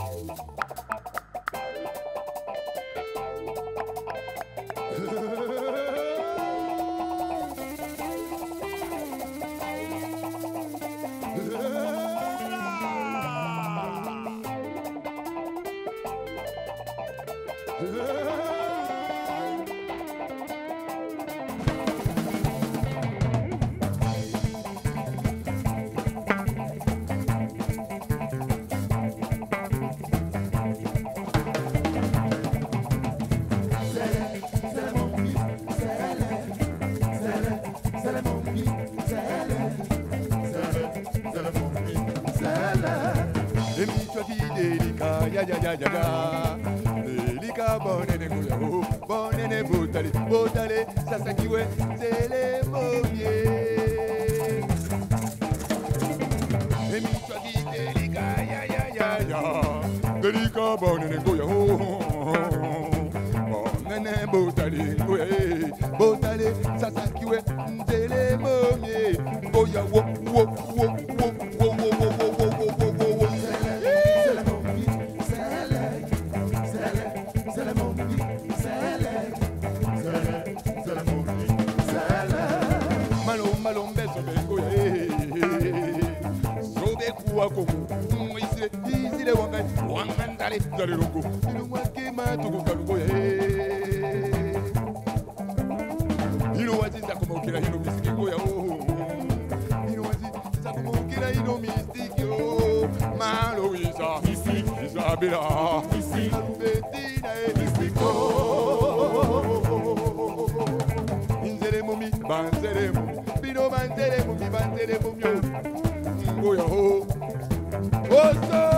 Delika bonene goyao, bonene botale, botale, sasakiwe, Nzele Momi. Emi twagi delika ya, delika bonene goyao, bonene botale, botale, sasakiwe, Nzele Momi. Goya wo wo wo wo wo wo wo wo wo wo. Isile wangandale zalirungu ilumwake matuku kalugo ilo waziza kumukira ilo mistiko ya ilo waziza kumukira ilo mistiko malo Isabela Betina mistiko Nzele Momi banzele Momi bino banzele Momi ngoya ho Oso